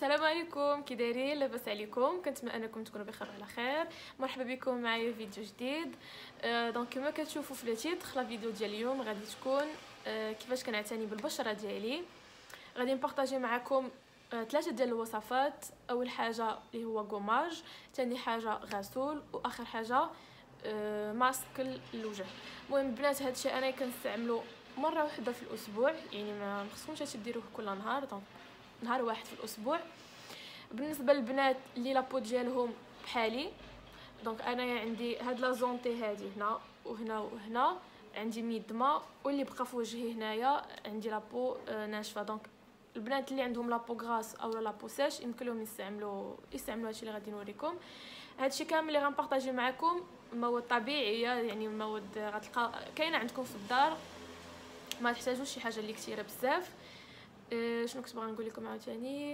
السلام عليكم، كي دايرين؟ لاباس عليكم؟ كنتمنى انكم تكونوا بخير وعلى خير. مرحبا بكم معايا في فيديو جديد. دونك كما كتشوفوا في التيتر، لا فيديو ديال اليوم غادي تكون كيفاش كنعتني بالبشره ديالي. غادي نبارطاجي معكم ثلاثه ديال الوصفات. اول حاجه اللي هو غوماج، ثاني حاجه غسول، واخر حاجه ماسك الوجه. المهم البنات، هادشي انا كنستعملو مره واحده في الاسبوع، يعني ما خصكمش ديروه كل نهار، دونك نهار واحد في الاسبوع. بالنسبه للبنات اللي لابو ديالهم بحالي، دونك انا عندي هاد لا زونتي هادي هنا وهنا وهنا، عندي ميدما، واللي بقى في وجهي هنايا عندي لابو ناشفه. دونك البنات اللي عندهم لابو غراس او لابو سيش يمكن لهم يستعملوا هادشي اللي غادي نوريكم. هادشي كامل اللي غنبارطاجي معكم مواد طبيعيه، يعني مواد غتلقى كاينه عندكم في الدار، ما تحتاجوش شي حاجه اللي كثيره بزاف. شنو كنت باغا نقول لكم عاوتاني؟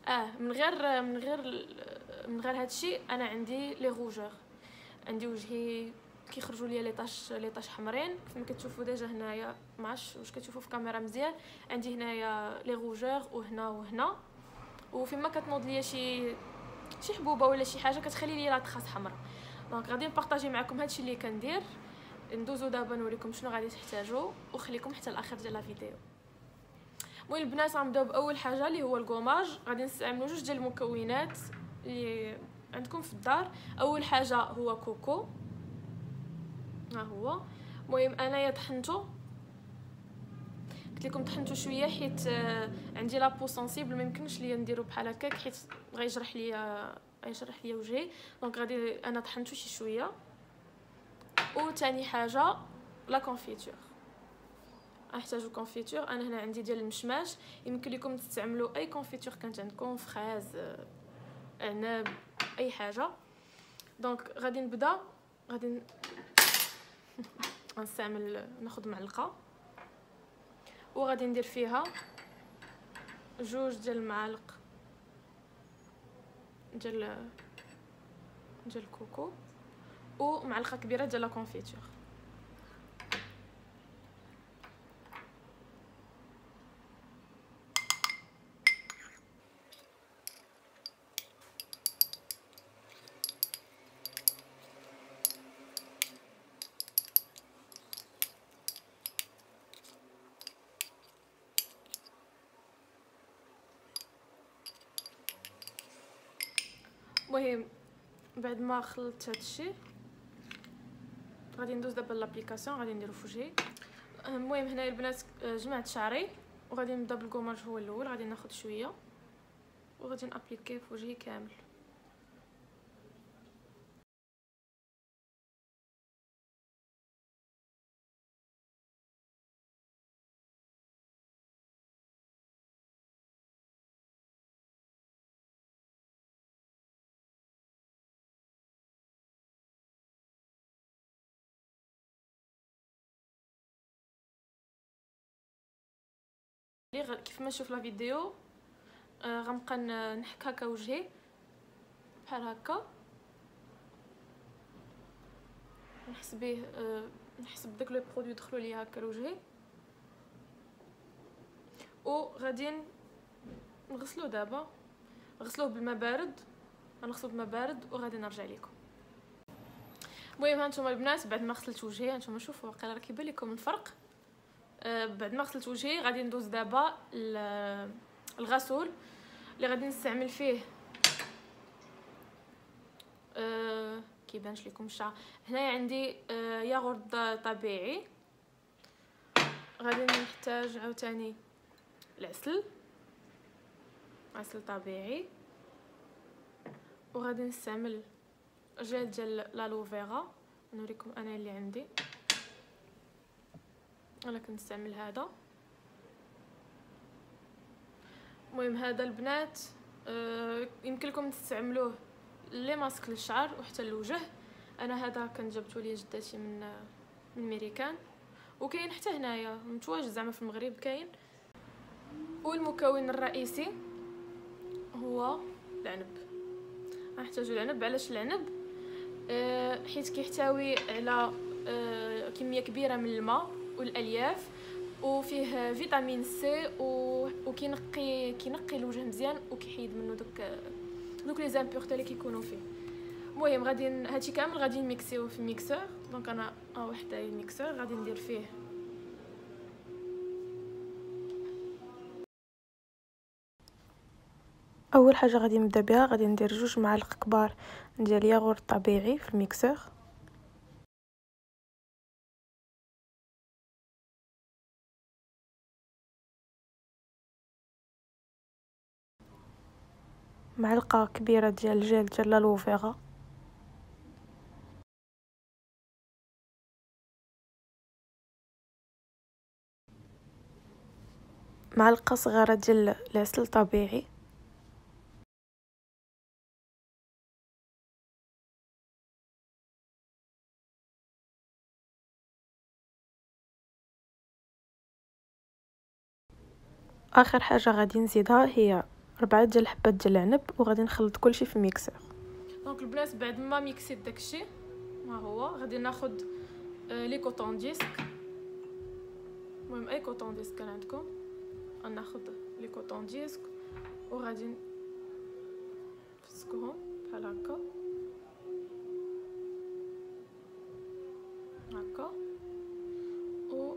من غير هادشي انا عندي لي روجور، عندي وجهي كيخرجوا ليا لي طاش حمرين كما كتشوفوا ديجا هنايا. ما عرفتش واش كتشوفوا في الكاميرا مزيان، عندي هنايا لي روجور وهنا وهنا، وفيما كتنوض ليا شي حبوبه ولا شي حاجه كتخلي ليا لا تخاص حمراء. دونك غادي نبارطاجي معكم هادشي اللي كندير. ندوزو دابا نوريكم شنو غادي تحتاجوا، وخليكم حتى الاخر ديال لا فيديو. المهم البنات غنبداو باول حاجه اللي هو الكوماج. غادي نستعملوا جوج ديال المكونات اللي عندكم في الدار. اول حاجه هو كوكو، ها هو. المهم انايا طحنته، قلت لكم طحنته شويه حيت عندي لابو سنسيبل، ما يمكنش ليا نديرو بحال هكاك حيت غيجرح ليا وجهي. دونك غادي انا طحنته شي شويه. وثاني حاجه لا كونفيتور، احتاجو كونفيتور. انا هنا عندي ديال المشماش، يمكن لكم تستعملوا اي كونفيتور كانت عندكم، فراز، عنب، اي حاجه. دونك غادي نبدا. غادي ناخذ معلقه وغادي ندير فيها جوج ديال المعالق ديال الكوكو، ومعلقه كبيره ديال لا كونفيتور. المهم بعد ما خلطت هادشي غادي ندوز دابا لابليكاسيون، غادي نديرو في وجهي. المهم هنايا البنات جمعت شعري، وغادي نبدا بالكوماج. هو الاول غادي ناخذ شويه وغادي نابليكي في وجهي كامل. كيف ما نشوف لا فيديو غنبقى نحك هكا وجهي بحال هكا، نحس به، نحس بداك لو برودوي يدخلوا لي هكا لوجهي، وغادي نغسلو دابا. نغسلوه بالماء بارد، غنغسلو بالماء بارد وغادي نرجع لكم. المهم هانتوما البنات، بعد ما غسلت وجهي، هانتوما شوفوا واقيلا راه كيبان لكم الفرق. بعد ما غسلت وجهي غادي ندوز دابا الغسول اللي غادي نستعمل فيه. كيبانش لكم الشعر هنايا عندي ياغورت طبيعي. غادي نحتاج عاوتاني العسل طبيعي، وغادي نستعمل جل ديال لالوفيرا. نوريكم انا اللي عندي، انا كنستعمل هذا. المهم هذا البنات يمكن لكم تستعملوه لي ماسك للشعر وحتى الوجه. انا هذا كان جبته لي جدتي من ميريكان، وكاين حتى هنايا متواجد زعما في المغرب كاين. والمكون الرئيسي هو العنب. غنحتاجو العنب. علاش العنب؟ حيت كيحتوي على كميه كبيره من الماء والالياف، وفيه فيتامين سي وكينقي الوجه مزيان وكيحيد منه دوك لي زامبورتي اللي كيكونوا فيه. المهم غادي هادشي كامل غادي نميكسيوه في ميكسور. دونك انا واحد الميكسور غادي ندير فيه اول حاجه غادي نبدا بها، غادي ندير 2 معالق كبار ديال ياغورت طبيعي في الميكسور. معلقه كبيره ديال الجيل ديال لالوفيرا، معلقه صغيره ديال العسل الطبيعي، اخر حاجه غادي نزيدها هي 4 ديال الحبات ديال العنب، وغادي نخلط كلشي في الميكسور. دونك البنات بعد ما ميكسيت داكشي ما هو غادي ناخذ لي كوطون ديسك. المهم اي كوطون ديسك كان عندكم غناخذ لي كوطون ديسك وغادي نفسكوهم بحال هكا هكا و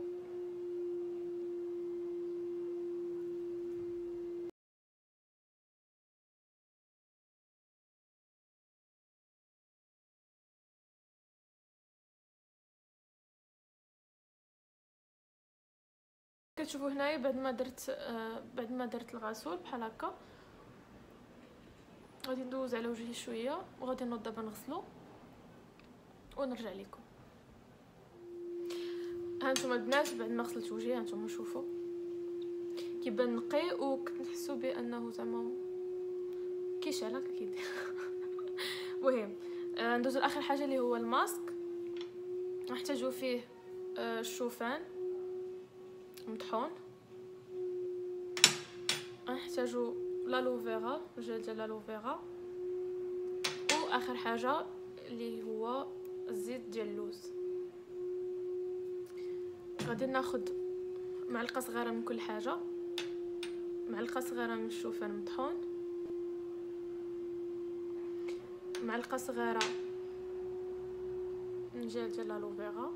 كتشوفوا هنايا بعد ما درت الغسول بحال هكا غادي ندوز على وجهي شويه وغادي نوض دابا نغسلو ونرجع لكم. هانتوما البنات بعد ما غسلت وجهي هانتوما شوفوا كيبان نقي وكنحسوا بانه زعما كيشعل هكا كيدير. المهم ندوزو لاخر حاجه اللي هو الماسك. نحتاجو فيه الشوفان مطحون، نحتاجو لالوفيرا الجل ديال لالوفيرا، واخر حاجه اللي هو الزيت ديال اللوز. غادي ناخذ معلقه صغيره من كل حاجه، معلقه صغيره من الشوفان مطحون، معلقه صغيره من الجل ديال لالوفيرا،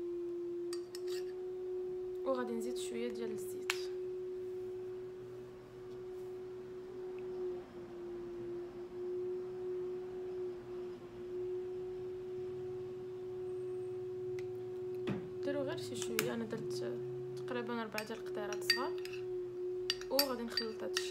وغادي نزيد شويه ديال الزيت. ديروا غير شي شويه، انا درت تقريبا 4 ديال القطيرات صغار وغادي نخلط هادشي.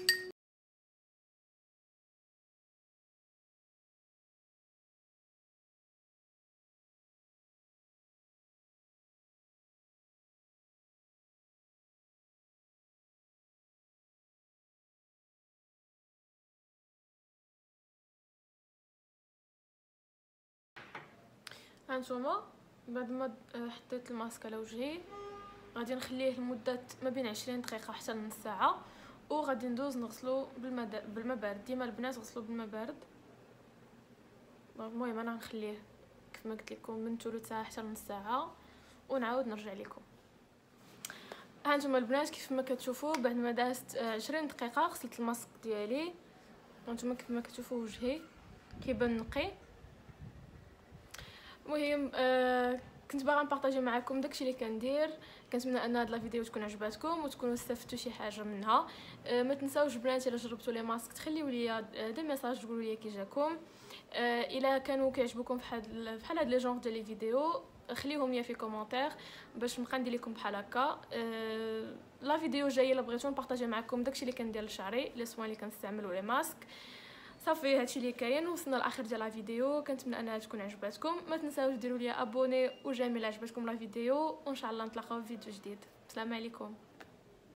هانتوما بعد ما حطيت الماسك على وجهي غادي نخليه لمده ما بين 20 دقيقه حتى لنص ساعه، وغادي ندوز نغسلو بالماء بارد. ديما البنات غسلوا بالماء بارد. المهم انا غنخليه كيف ما قلت لكم من ثلث ساعه حتى لنص ساعه ونعاود نرجع لكم. هانتوما البنات كيف ما كتشوفوا بعد ما دازت 20 دقيقه غسلت الماسك ديالي. هانتوما كيف ما كتشوفوا وجهي كيبان نقي. المهم كنت باغا نبارطاجي معكم داكشي اللي كندير. كنتمنى ان هاد لا فيديو تكون عجباتكم وتكونوا استفدتوا شي حاجه منها. ما تنساوش بنات الا جربتوا لي ماسك تخليو لي دي ميساج تقولوا لي كي جاكم. الا كانوا كيعجبوكم بحال هاد لي جونغ ديال لي فيديو خليهم لي في كومونتير باش نبقى ندير لكم بحال هكا. لا فيديو جايه الا بغيتو نبارطاجي معكم داكشي اللي كندير لشعري، لي سوان اللي كنستعمل لي ماسك. صافي هادشي اللي كاين. وصلنا لاخر ديال لا فيديو، كنتمنى انها تكون عجباتكم. ما تنساوش ديروا لي ابوني وجيمي الا عجبتكم لا فيديو، وان شاء الله نتلاقاو في فيديو جديد. السلام عليكم.